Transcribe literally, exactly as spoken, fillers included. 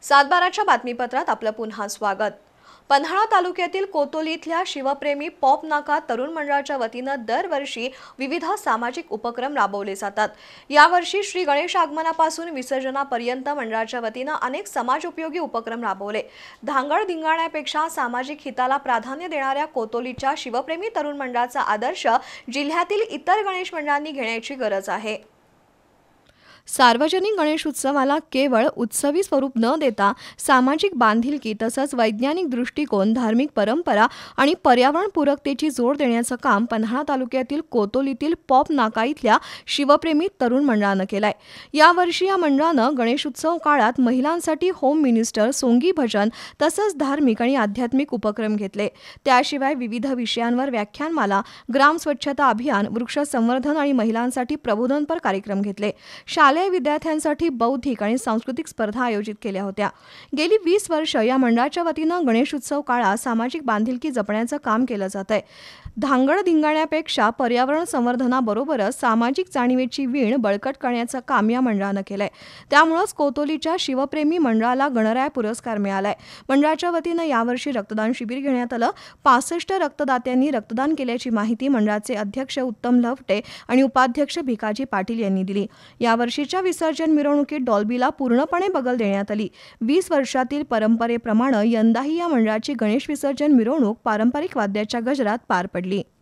सातबाराच्या बातमीपत्रात आपलं पुन्हा स्वागत। पन्हाळा तालुक्यातील कोतोली इथल्या शिवप्रेमी पॉप नाका तरुण मंडळाच्या वतीनं दरवर्षी विविध सामाजिक उपक्रम राबवले जातात। यावर्षी श्री गणेश आगमनापासून विसर्जनापर्यंत मंडळाच्या वतीनं अनेक समाजोपयोगी उपक्रम राबवले। धांगड धिंगाण्यापेक्षा सामाजिक हिताला प्राधान्य देणाऱ्या कोतोलीच्या शिवप्रेमी तरुण मंडळाचा आदर्श जिल्ह्यातील इतर गणेश मंडळांनी घेण्याची गरज आहे। सार्वजनिक गणेश उत्सवाला केवळ उत्सवी स्वरूप न देता सामाजिक बांधिलकी तसंच वैज्ञानिक दृष्टिकोन, धार्मिक परंपरा आणि पर्यावरणपूरकतेची जोड देण्याचं काम पन्हाळा तालुक्यातील कोतोलीतील पॉप नाका इथल्या शिवप्रेमी तरुण मंडळानं केलंय। यावर्षी या मंडळानं गणेशोत्सव काळात महिलांसाठी होम मिनिस्टर, सोंगी भजन तसंच धार्मिक आणि आध्यात्मिक उपक्रम घेतले। त्याशिवाय विविध विषयांवर व्याख्यानमाला, ग्राम स्वच्छता अभियान, वृक्ष संवर्धन आणि महिलांसाठी प्रबोधनपर कार्यक्रम घेतले। शालेय विद्यार्थ्यांसाठी बौद्धिक आणि सांस्कृतिक स्पर्धा आयोजित केल्या होत्या। गेली वीस वर्ष या मंडळाच्या वतीनं गणेशोत्सव काळात सामाजिक बांधिलकी जपण्याचं काम केलं जातंय। धांगड धिंगाण्यापेक्षा पर्यावरण संवर्धनाबरोबरच सामाजिक जाणीवेची वीण बळकट करण्याचं काम या मंडळानं केलंय। त्यामुळेच कोतोलीच्या शिवप्रेमी मंडळाला गणराय पुरस्कार मिळालाय। मंडळाच्या वतीनं यावर्षी रक्तदान शिबिर घेण्यात आलं। पासष्ट रक्तदात्यांनी रक्तदान केल्याची माहिती मंडळाचे अध्यक्ष उत्तम लवटे आणि उपाध्यक्ष भिकाजी पाटील यांनी दिली। यावर्षीच्या विसर्जन मिरवणुकीत डॉल्बीला पूर्णपणे बगल देण्यात आली। वीस वर्षातील परंपरेप्रमाणे यंदाही या मंडळाची गणेश विसर्जन मिरवणूक पारंपरिक वाद्याच्या गजरात पार पडली।